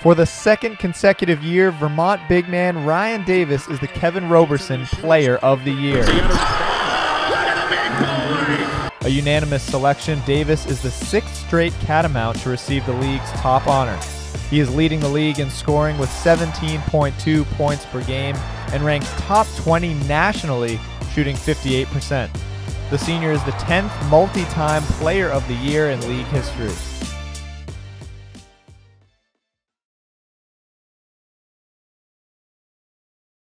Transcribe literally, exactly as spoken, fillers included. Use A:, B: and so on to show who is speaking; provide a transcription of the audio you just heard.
A: For the second consecutive year, Vermont big man Ryan Davis is the Kevin Roberson Player of the Year. A unanimous selection, Davis is the sixth straight Catamount to receive the league's top honor. He is leading the league in scoring with seventeen point two points per game and ranks top twenty nationally, shooting fifty-eight percent. The senior is the tenth multi-time Player of the Year in league history.